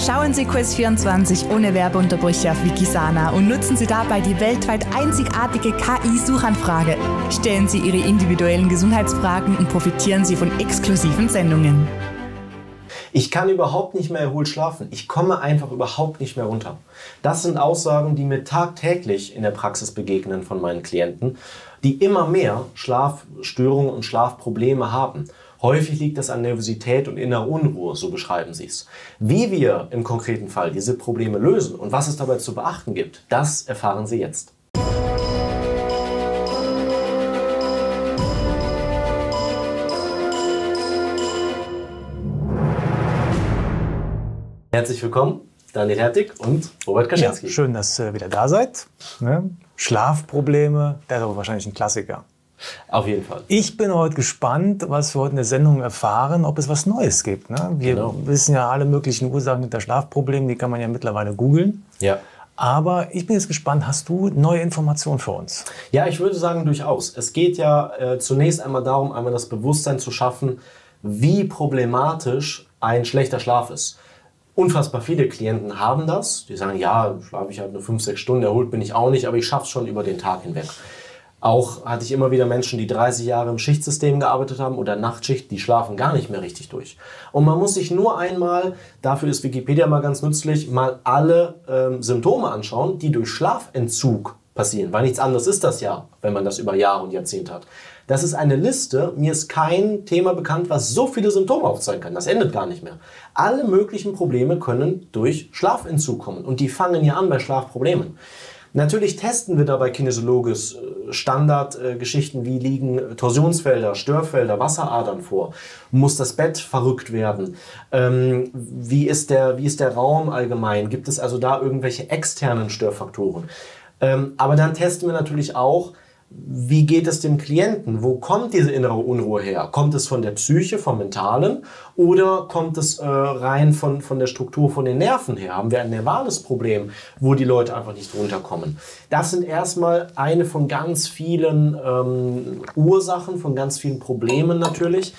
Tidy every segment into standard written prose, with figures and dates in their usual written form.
Schauen Sie Quiz24 ohne Werbeunterbrüche auf Wikisana und nutzen Sie dabei die weltweit einzigartige KI-Suchanfrage. Stellen Sie Ihre individuellen Gesundheitsfragen und profitieren Sie von exklusiven Sendungen. Ich kann überhaupt nicht mehr erholt schlafen. Ich komme einfach überhaupt nicht mehr runter. Das sind Aussagen, die mir tagtäglich in der Praxis begegnen von meinen Klienten, die immer mehr Schlafstörungen und Schlafprobleme haben. Häufig liegt das an Nervosität und innerer Unruhe, so beschreiben sie es. Wie wir im konkreten Fall diese Probleme lösen und was es dabei zu beachten gibt, das erfahren Sie jetzt. Herzlich willkommen, Daniel Hertig und Robert Kaczynski. Ja, schön, dass ihr wieder da seid. Schlafprobleme, das ist aber wahrscheinlich ein Klassiker. Auf jeden Fall. Ich bin heute gespannt, was wir heute in der Sendung erfahren, ob es was Neues gibt. Wir wissen ja alle möglichen Ursachen hinter Schlafproblemen, die kann man ja mittlerweile googeln. Ja. Aber ich bin jetzt gespannt, hast du neue Informationen für uns? Ja, ich würde sagen durchaus. Es geht ja zunächst einmal darum, einmal das Bewusstsein zu schaffen, wie problematisch ein schlechter Schlaf ist. Unfassbar viele Klienten haben das. Die sagen, ja, schlafe ich halt nur 5-6 Stunden, erholt bin ich auch nicht, aber ich schaffe es schon über den Tag hinweg. Auch hatte ich immer wieder Menschen, die 30 Jahre im Schichtsystem gearbeitet haben oder Nachtschicht, die schlafen gar nicht mehr richtig durch. Und man muss sich nur einmal, dafür ist Wikipedia mal ganz nützlich, mal alle Symptome anschauen, die durch Schlafentzug passieren. Weil nichts anderes ist das ja, wenn man das über Jahre und Jahrzehnte hat. Das ist eine Liste, mir ist kein Thema bekannt, was so viele Symptome aufzeigen kann. Das endet gar nicht mehr. Alle möglichen Probleme können durch Schlafentzug kommen. Und die fangen ja an bei Schlafproblemen. Natürlich testen wir dabei kinesiologisch Standardgeschichten, wie liegen Torsionsfelder, Störfelder, Wasseradern vor. Muss das Bett verrückt werden? Wie ist der Raum allgemein? Gibt es also da irgendwelche externen Störfaktoren? Aber dann testen wir natürlich auch, wie geht es dem Klienten? Wo kommt diese innere Unruhe her? Kommt es von der Psyche, vom Mentalen oder kommt es rein von der Struktur, von den Nerven her? Haben wir ein nervales Problem, wo die Leute einfach nicht runterkommen? Das sind erstmal eine von ganz vielen Ursachen, von ganz vielen Problemen natürlich,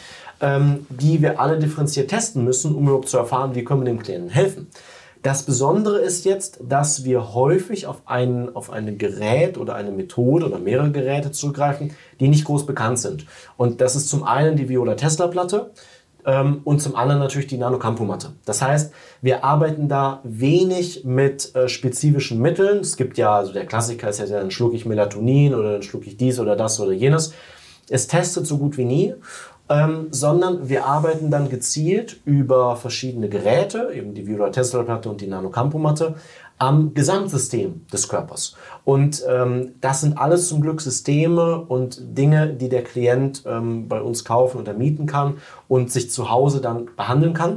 die wir alle differenziert testen müssen, um überhaupt zu erfahren, wie können wir dem Klienten helfen. Das Besondere ist jetzt, dass wir häufig auf ein Gerät oder eine Methode oder mehrere Geräte zurückgreifen, die nicht groß bekannt sind. Und das ist zum einen die Viola-Tesla-Platte und zum anderen natürlich die Nano-Campo-Matte. Das heißt, wir arbeiten da wenig mit spezifischen Mitteln. Es gibt ja, also der Klassiker ist ja, dann schlucke ich Melatonin oder dann schlucke ich dies oder das oder jenes. Es testet so gut wie nie. Sondern wir arbeiten dann gezielt über verschiedene Geräte, eben die Viola-Tesla-Platte und die Nano-Campo-Matte, am Gesamtsystem des Körpers. Und das sind alles zum Glück Systeme und Dinge, die der Klient bei uns kaufen oder mieten kann und sich zu Hause dann behandeln kann,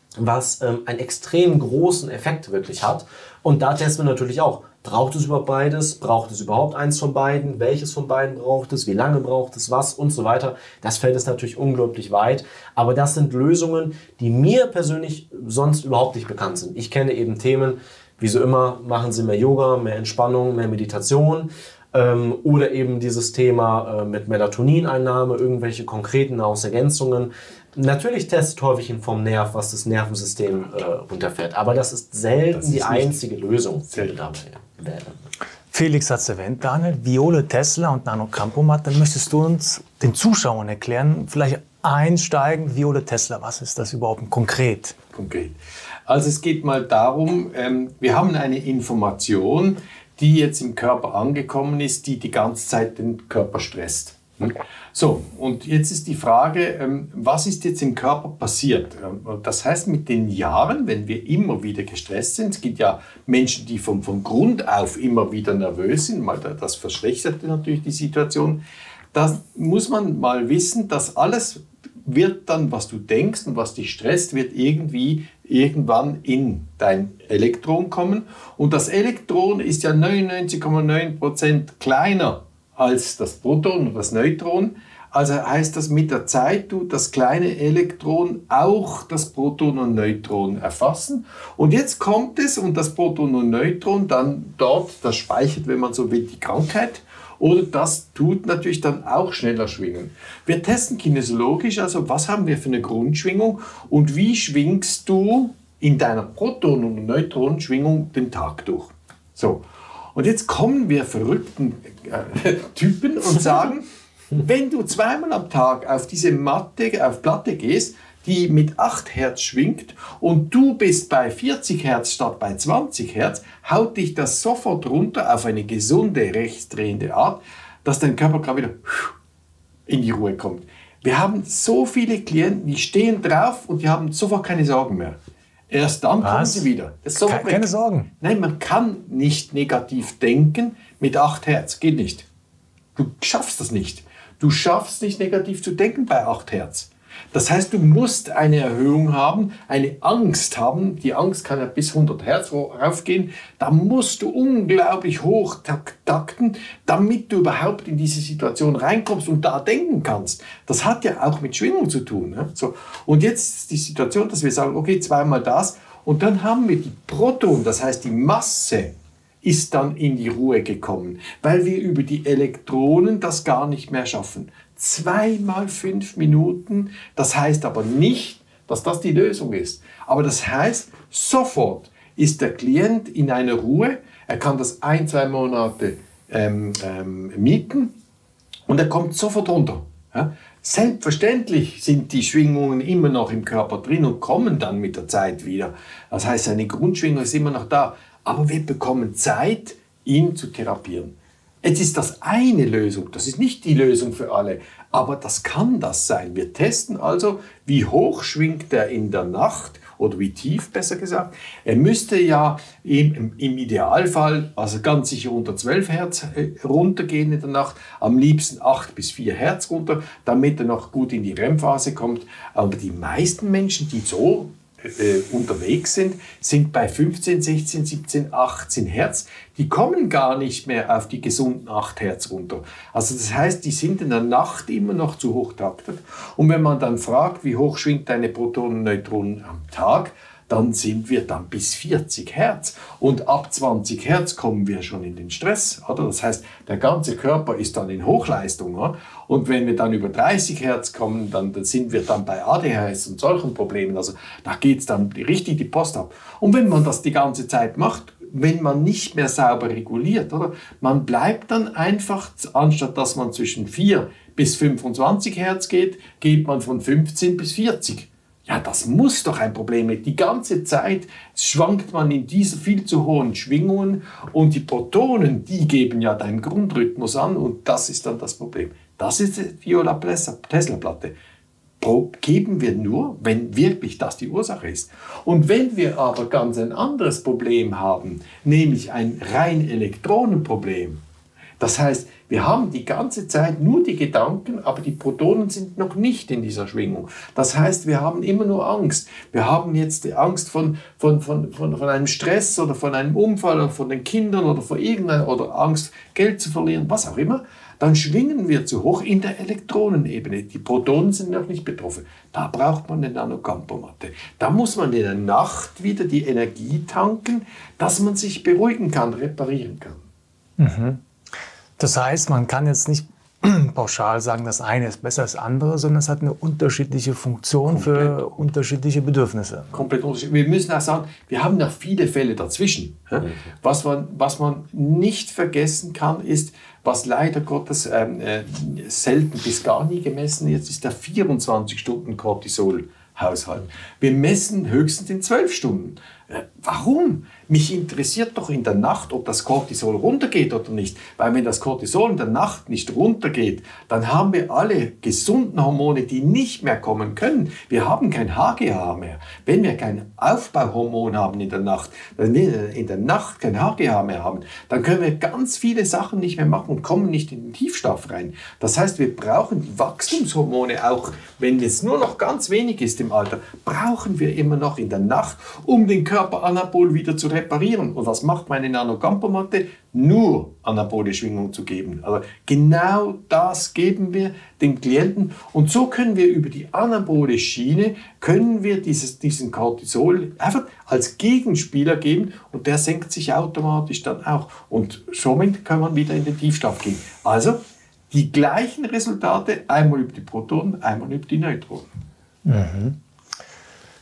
was einen extrem großen Effekt wirklich hat. Und da testen wir natürlich auch, braucht es überhaupt beides? Braucht es überhaupt eins von beiden? Welches von beiden braucht es? Wie lange braucht es was? Und so weiter. Das Feld ist natürlich unglaublich weit. Aber das sind Lösungen, die mir persönlich sonst überhaupt nicht bekannt sind. Ich kenne eben Themen, wie so immer, machen Sie mehr Yoga, mehr Entspannung, mehr Meditation. Oder eben dieses Thema mit Melatonineinnahme, irgendwelche konkreten Nahrungsergänzungen. Natürlich testet häufig vom Nerv, was das Nervensystem runterfährt. Aber das ist selten die einzige Lösung, die wir dabei wählen. Felix hat es erwähnt, Daniel, Viola-Tesla und Nano-Campo-Matte. Dann möchtest du uns, den Zuschauern erklären, vielleicht einsteigen, Viola-Tesla, was ist das überhaupt konkret? Konkret. Also es geht mal darum, wir haben eine Information, die jetzt im Körper angekommen ist, die die ganze Zeit den Körper stresst. So, und jetzt ist die Frage, was ist jetzt im Körper passiert? Das heißt, mit den Jahren, wenn wir immer wieder gestresst sind, es gibt ja Menschen, die von Grund auf immer wieder nervös sind, das verschlechtert natürlich die Situation, da muss man mal wissen, dass alles wird dann, was du denkst und was dich stresst, wird irgendwann in dein Elektron kommen. Und das Elektron ist ja 99,9% kleiner als das Proton und das Neutron. Also heißt das, mit der Zeit tut das kleine Elektron auch das Proton und Neutron erfassen. Und jetzt kommt es und das Proton und Neutron dann dort, das speichert, wenn man so will, die Krankheit. Oder das tut natürlich dann auch schneller schwingen. Wir testen kinesiologisch, also was haben wir für eine Grundschwingung und wie schwingst du in deiner Protonen- und Neutronenschwingung den Tag durch. So. Und jetzt kommen wir verrückten Typen und sagen, wenn du zweimal am Tag auf diese Platte gehst, die mit 8 Hertz schwingt und du bist bei 40 Hertz statt bei 20 Hertz, haut dich das sofort runter auf eine gesunde, rechtsdrehende Art, dass dein Körper gerade wieder in die Ruhe kommt. Wir haben so viele Klienten, die stehen drauf und die haben sofort keine Sorgen mehr. Erst dann kommen sie wieder. Das ist keine Sorgen. Nein, man kann nicht negativ denken mit 8 Hertz. Geht nicht. Du schaffst das nicht. Du schaffst nicht negativ zu denken bei 8 Hertz. Das heißt, du musst eine Erhöhung haben, eine Angst haben. Die Angst kann ja bis 100 Hertz raufgehen. Da musst du unglaublich hoch takten, damit du überhaupt in diese Situation reinkommst und da denken kannst. Das hat ja auch mit Schwingung zu tun. Ne? So. Und jetzt ist die Situation, dass wir sagen, okay, zweimal das. Und dann haben wir die Protonen, das heißt die Masse, ist dann in die Ruhe gekommen, weil wir über die Elektronen das gar nicht mehr schaffen. 2 mal 5 Minuten, das heißt aber nicht, dass das die Lösung ist. Aber das heißt, sofort ist der Klient in einer Ruhe, er kann das 1-2 Monate mieten und er kommt sofort runter. Ja? Selbstverständlich sind die Schwingungen immer noch im Körper drin und kommen dann mit der Zeit wieder. Das heißt, seine Grundschwingung ist immer noch da. Aber wir bekommen Zeit, ihn zu therapieren. Jetzt ist das eine Lösung, das ist nicht die Lösung für alle, aber das kann das sein. Wir testen also, wie hoch schwingt er in der Nacht oder wie tief, besser gesagt. Er müsste ja im Idealfall, also ganz sicher unter 12 Hertz runtergehen in der Nacht, am liebsten 8 bis 4 Hertz runter, damit er noch gut in die REM-Phase kommt. Aber die meisten Menschen, die so unterwegs sind bei 15, 16, 17, 18 Hertz. Die kommen gar nicht mehr auf die gesunden 8 Hertz runter. Also das heißt, die sind in der Nacht immer noch zu hoch taktet. Und wenn man dann fragt, wie hoch schwingt deine Protonen und Neutronen am Tag, dann sind wir dann bis 40 Hertz. Und ab 20 Hertz kommen wir schon in den Stress. Oder? Das heißt, der ganze Körper ist dann in Hochleistung. Oder? Und wenn wir dann über 30 Hertz kommen, dann sind wir dann bei ADHS und solchen Problemen. Also da geht es dann richtig die Post ab. Und wenn man das die ganze Zeit macht, wenn man nicht mehr sauber reguliert, oder? Man bleibt dann einfach, anstatt dass man zwischen 4 bis 25 Hertz geht, geht man von 15 bis 40. Ja, das muss doch ein Problem sein. Die ganze Zeit schwankt man in diese viel zu hohen Schwingungen und die Protonen, die geben ja deinen Grundrhythmus an und das ist dann das Problem. Das ist die Viola-Tesla-Platte. Geben wir nur, wenn wirklich das die Ursache ist. Und wenn wir aber ganz ein anderes Problem haben, nämlich ein rein Elektronenproblem, das heißt, wir haben die ganze Zeit nur die Gedanken, aber die Protonen sind noch nicht in dieser Schwingung. Das heißt, wir haben immer nur Angst. Wir haben jetzt die Angst von einem Stress oder von einem Unfall oder von den Kindern oder von irgendeiner oder Angst, Geld zu verlieren, was auch immer. Dann schwingen wir zu hoch in der Elektronenebene. Die Protonen sind noch nicht betroffen. Da braucht man eine Nanokampomatte. Da muss man in der Nacht wieder die Energie tanken, dass man sich beruhigen kann, reparieren kann. Mhm. Das heißt, man kann jetzt nicht pauschal sagen, das eine ist besser als das andere, sondern es hat eine unterschiedliche Funktion für unterschiedliche Bedürfnisse. Komplett unterschiedlich. Wir müssen auch sagen, wir haben noch viele Fälle dazwischen. Was man nicht vergessen kann, ist, was leider Gottes selten bis gar nie gemessen ist, ist der 24-Stunden-Cortisol-Haushalt. Wir messen höchstens in 12 Stunden. Warum? Mich interessiert doch in der Nacht, ob das Cortisol runtergeht oder nicht. Weil wenn das Cortisol in der Nacht nicht runtergeht, dann haben wir alle gesunden Hormone, die nicht mehr kommen können. Wir haben kein HGH mehr. Wenn wir kein Aufbauhormon haben in der Nacht kein HGH mehr haben, dann können wir ganz viele Sachen nicht mehr machen und kommen nicht in den Tiefschlaf rein. Das heißt, wir brauchen die Wachstumshormone auch, wenn es nur noch ganz wenig ist im Alter, brauchen wir immer noch in der Nacht, um den Körper anabol wieder zu reparieren. Und was macht meine Nanokampomatte? Nur anabole Schwingung zu geben. Also genau das geben wir dem Klienten. Und so können wir über die anabole Schiene, können wir diesen Cortisol einfach als Gegenspieler geben und der senkt sich automatisch dann auch. Und somit kann man wieder in den Tiefschlaf gehen. Also die gleichen Resultate, einmal über die Protonen, einmal über die Neutronen. Mhm.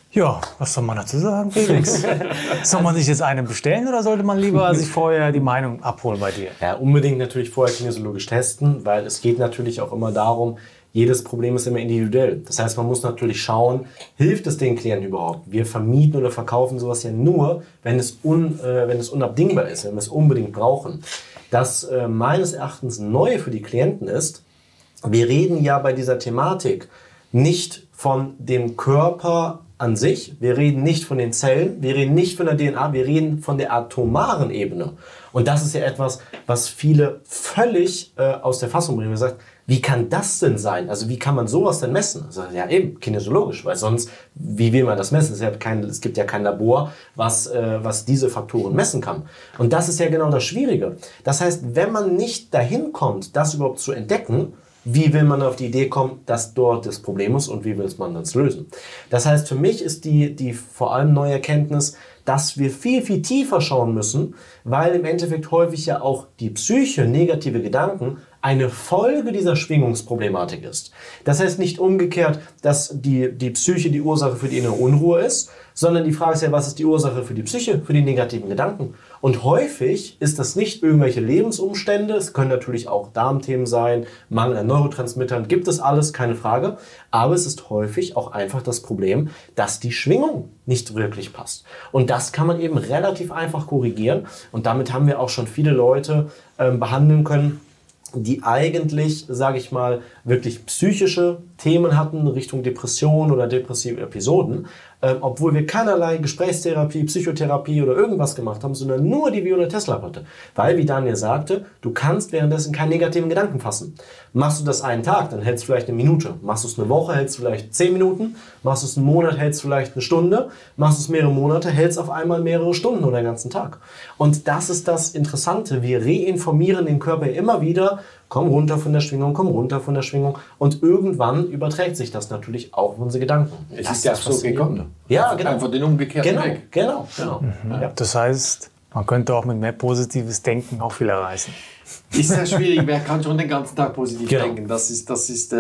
Ja, was soll man dazu sagen, Felix? Soll man sich jetzt einen bestellen oder sollte man lieber sich vorher die Meinung abholen bei dir? Ja, unbedingt natürlich vorher kinesiologisch testen, weil es geht natürlich auch immer darum, jedes Problem ist immer individuell. Das heißt, man muss natürlich schauen, hilft es den Klienten überhaupt? Wir vermieten oder verkaufen sowas ja nur, wenn es unabdingbar ist, wenn wir es unbedingt brauchen. Das meines Erachtens Neue für die Klienten ist, wir reden ja bei dieser Thematik nicht von dem Körper an sich, wir reden nicht von den Zellen, wir reden nicht von der DNA, wir reden von der atomaren Ebene. Und das ist ja etwas, was viele völlig aus der Fassung bringen. Man sagt, wie kann das denn sein? Also wie kann man sowas denn messen? Also, ja eben, kinesiologisch, weil sonst, wie will man das messen? Es gibt ja kein Labor, was diese Faktoren messen kann. Und das ist ja genau das Schwierige. Das heißt, wenn man nicht dahin kommt, das überhaupt zu entdecken, wie will man auf die Idee kommen, dass dort das Problem ist und wie will man das lösen? Das heißt, für mich ist die vor allem neue Erkenntnis, dass wir viel, viel tiefer schauen müssen, weil im Endeffekt häufig ja auch die Psyche, negative Gedanken, eine Folge dieser Schwingungsproblematik ist. Das heißt nicht umgekehrt, dass die Psyche die Ursache für die innere Unruhe ist, sondern die Frage ist ja, was ist die Ursache für die Psyche, für die negativen Gedanken? Und häufig ist das nicht irgendwelche Lebensumstände, es können natürlich auch Darmthemen sein, Mangel an Neurotransmittern, gibt es alles, keine Frage. Aber es ist häufig auch einfach das Problem, dass die Schwingung nicht wirklich passt. Und das kann man eben relativ einfach korrigieren. Und damit haben wir auch schon viele Leute behandeln können, die eigentlich, sage ich mal, wirklich psychische Themen hatten, Richtung Depression oder depressive Episoden, obwohl wir keinerlei Gesprächstherapie, Psychotherapie oder irgendwas gemacht haben, sondern nur die Viola-Tesla-Platte. Weil, wie Daniel sagte, du kannst währenddessen keinen negativen Gedanken fassen. Machst du das einen Tag, dann hältst du vielleicht eine Minute. Machst du es eine Woche, hältst du vielleicht 10 Minuten. Machst du es einen Monat, hältst du vielleicht eine Stunde. Machst du es mehrere Monate, hältst auf einmal mehrere Stunden oder den ganzen Tag. Und das ist das Interessante. Wir reinformieren den Körper immer wieder, komm runter von der Schwingung, komm runter von der Schwingung. Und irgendwann überträgt sich das natürlich auch auf unsere Gedanken. Es ist ja so gekommen. Ja, genau. Einfach den umgekehrten Weg. Genau. Ja. Das heißt, man könnte auch mit mehr positives Denken auch viel erreichen. Ist ja schwierig, wer kann schon den ganzen Tag positiv denken? Das ist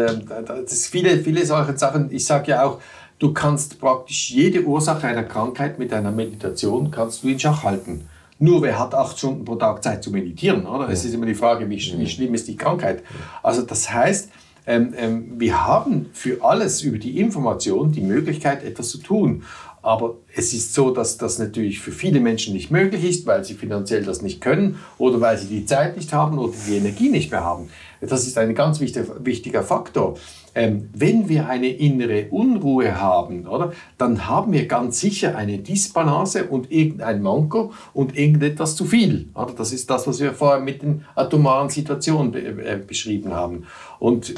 viele solche Sachen. Ich sage ja auch, du kannst praktisch jede Ursache einer Krankheit mit einer Meditation kannst du in Schach halten. Nur wer hat 8 Stunden pro Tag Zeit zu meditieren? Oder? Es ist immer die Frage, wie schlimm ist die Krankheit? Also das heißt, wir haben für alles über die Information die Möglichkeit, etwas zu tun. Aber es ist so, dass das natürlich für viele Menschen nicht möglich ist, weil sie finanziell das nicht können oder weil sie die Zeit nicht haben oder die Energie nicht mehr haben. Das ist ein ganz wichtiger Faktor. Wenn wir eine innere Unruhe haben, oder, dann haben wir ganz sicher eine Disbalance und irgendein Manko und irgendetwas zu viel. Oder? Das ist das, was wir vorher mit den atomaren Situationen beschrieben haben. Und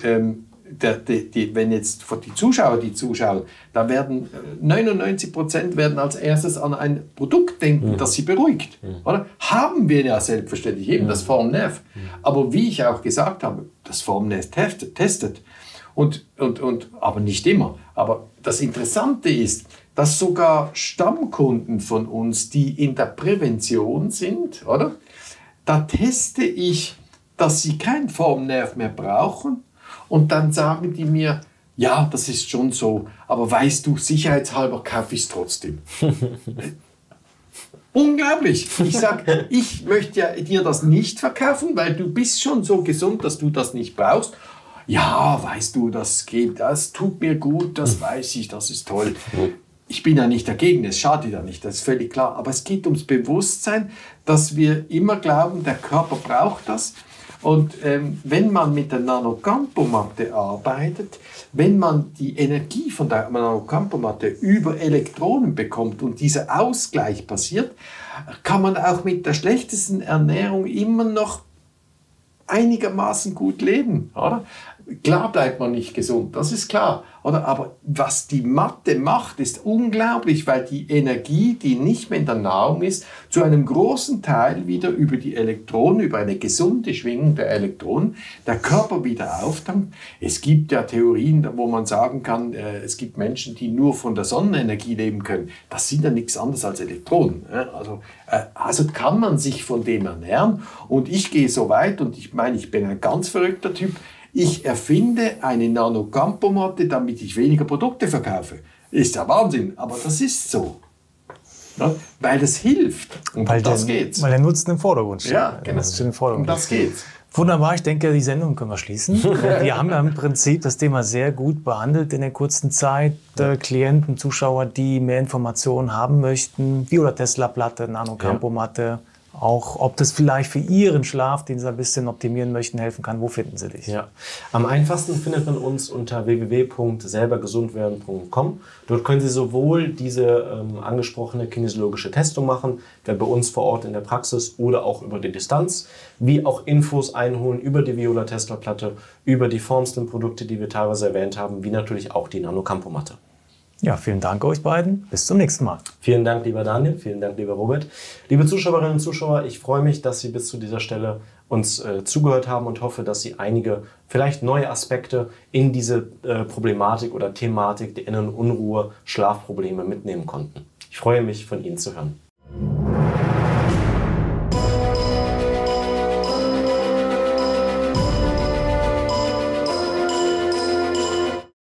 wenn jetzt die Zuschauer zuschauen, da werden 99% werden als erstes an ein Produkt denken, das sie beruhigt. Oder? Haben wir ja selbstverständlich eben das Formnerv. Aber wie ich auch gesagt habe, das Formnerv testet. Aber nicht immer. Aber das Interessante ist, dass sogar Stammkunden von uns, die in der Prävention sind, oder? Da teste ich, dass sie kein Formnerv mehr brauchen. Und dann sagen die mir, ja, das ist schon so, aber weißt du, sicherheitshalber kaufe ich es trotzdem. Unglaublich. Ich sage, ich möchte ja dir das nicht verkaufen, weil du bist schon so gesund, dass du das nicht brauchst. Ja, weißt du, das geht, das tut mir gut, das weiß ich, das ist toll. Ich bin ja nicht dagegen, es schadet ja nicht, das ist völlig klar. Aber es geht ums Bewusstsein, dass wir immer glauben, der Körper braucht das. Und wenn man mit der Nano-Campo-Matte arbeitet, wenn man die Energie von der Nano-Campo-Matte über Elektronen bekommt und dieser Ausgleich passiert, kann man auch mit der schlechtesten Ernährung immer noch einigermaßen gut leben, oder? Klar bleibt man nicht gesund, das ist klar. Oder? Aber was die Matte macht, ist unglaublich, weil die Energie, die nicht mehr in der Nahrung ist, zu einem großen Teil wieder über die Elektronen, über eine gesunde Schwingung der Elektronen, der Körper wieder auftankt. Es gibt ja Theorien, wo man sagen kann, es gibt Menschen, die nur von der Sonnenenergie leben können. Das sind ja nichts anderes als Elektronen. Also kann man sich von dem ernähren. Und ich gehe so weit, und ich meine, ich bin ein ganz verrückter Typ, ich erfinde eine Nano-Campo-Matte, damit ich weniger Produkte verkaufe. Ist ja Wahnsinn, aber das ist so. Ja, weil das hilft. Und Weil das geht's. Weil der Nutzen im Vordergrund steht. Ja, genau. Das steht im Vordergrund. Und das geht's. Wunderbar, ich denke, die Sendung können wir schließen. Wir haben ja im Prinzip das Thema sehr gut behandelt in der kurzen Zeit. Klienten, Zuschauer, die mehr Informationen haben möchten, Viola Tesla Platte, Nano Campo Matte, auch ob das vielleicht für Ihren Schlaf, den Sie ein bisschen optimieren möchten, helfen kann. Wo finden Sie dich? Ja. Am einfachsten findet man uns unter www.selbergesundwerden.com. Dort können Sie sowohl diese angesprochene kinesiologische Testung machen, bei uns vor Ort in der Praxis oder auch über die Distanz, wie auch Infos einholen über die Viola Tesla Platte, über die Formslim-Produkte, die wir teilweise erwähnt haben, wie natürlich auch die Nano Campo Matte. Ja, vielen Dank euch beiden. Bis zum nächsten Mal. Vielen Dank, lieber Daniel. Vielen Dank, lieber Robert. Liebe Zuschauerinnen und Zuschauer, ich freue mich, dass Sie bis zu dieser Stelle uns zugehört haben und hoffe, dass Sie einige vielleicht neue Aspekte in diese Problematik oder Thematik der inneren Unruhe, Schlafprobleme mitnehmen konnten. Ich freue mich, von Ihnen zu hören.